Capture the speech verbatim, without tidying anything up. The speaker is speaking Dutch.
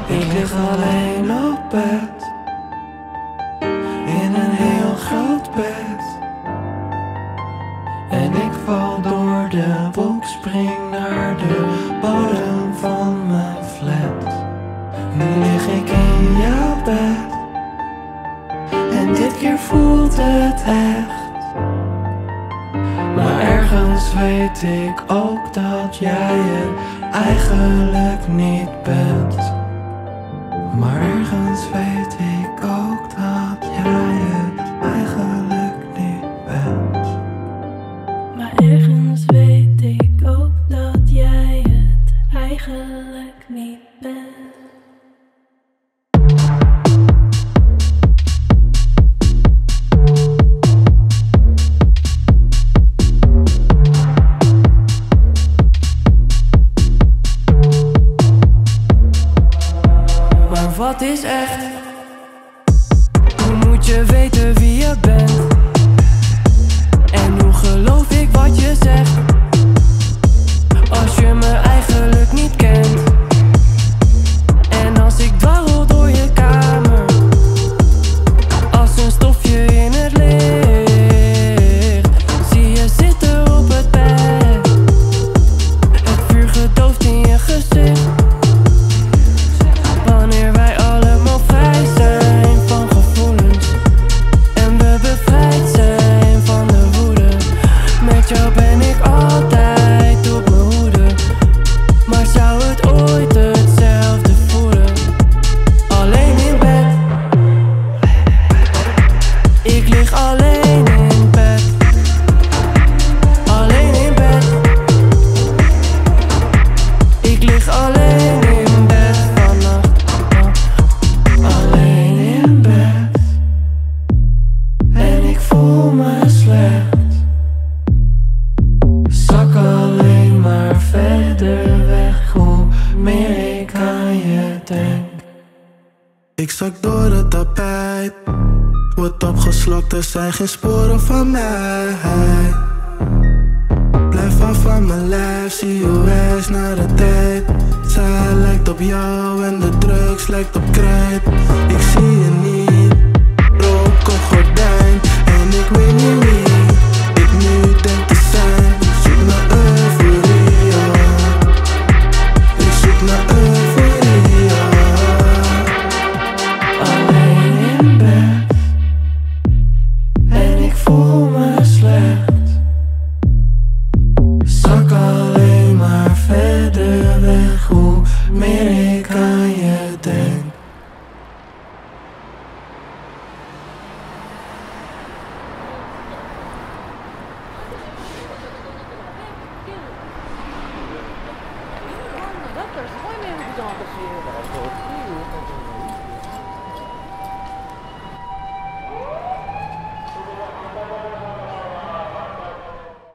Ik lig alleen op bed, in een heel groot bed. En ik val door de wolk, spring naar de bodem van mijn flat. Nu lig ik in jouw bed, en dit keer voelt het echt. Maar ergens weet ik ook dat jij het eigenlijk niet bent. Maar ergens weet ik ook dat jij het eigenlijk niet bent. Maar ergens weet ik ook dat jij het eigenlijk niet bent. Wat is echt? Hoe moet je weten wie je bent? En hoe geloof ik wat je zegt? Als je me eigenlijk niet kent. En als ik dwarrel door je kamer, als een stofje in het licht, zie je zitten op het bed, het vuur gedoofd in je gezicht. Wanneer wij allemaal vrij zijn van gevoelens en we bevrijd zijn van de woede. Met jou ben ik altijd op mijn hoede, maar zou het ooit hetzelfde voelen? Alleen in bed, ik lig alleen in bed. Alleen in bed, ik lig alleen in bed vannacht. Alleen in bed, en ik voel me slecht. Zak alleen maar verder weg, hoe meer ik aan je denk. Ik zak door het tapijt, word opgeslokt, er zijn geen sporen van mij. Blijf af van mijn lijf, zie je wijs naar de tijd. Zij lijkt op jou en de drugs lijkt op krijt. Ik zie je niet, rook op gordijn. En ik weet niet wie ik nu denk te zijn. Ik zoek naar euforia, ik zoek naar euforia. Alleen in bed, en ik voel me slecht. Zak alleen maar verder weg, hoe meer ik aan je denk. だったらすごい面倒くさい私。